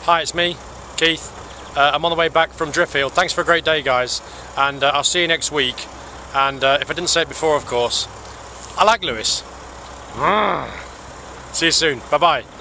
Hi, it's me, Keith. I'm on the way back from Driffield. Thanks for a great day, guys, and I'll see you next week. And if I didn't say it before, of course, I like Lewis. See you soon. Bye-bye.